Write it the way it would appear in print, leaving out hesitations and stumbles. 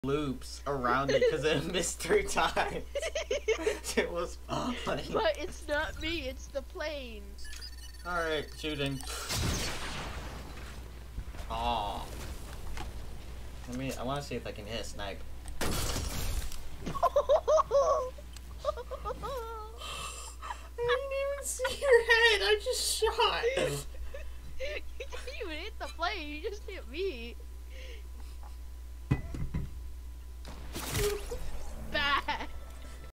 loops around it because it missed 3 times. It was funny. But it's not me, it's the plane. Alright, shooting. Aw. I want to see if I can hit a snipe. I didn't even see your head, I just shot. You didn't even hit the plane, you just hit me.